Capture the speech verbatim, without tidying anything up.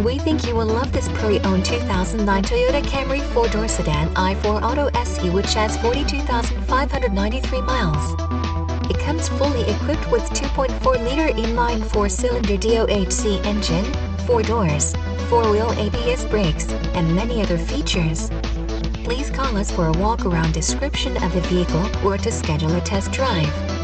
We think you will love this pre-owned two thousand nine Toyota Camry four-door sedan i four Auto S E, which has forty-two thousand five hundred ninety-three miles. It comes fully equipped with two point four liter inline four-cylinder D O H C engine, four doors, four-wheel A B S brakes, and many other features. Please call us for a walk-around description of the vehicle or to schedule a test drive.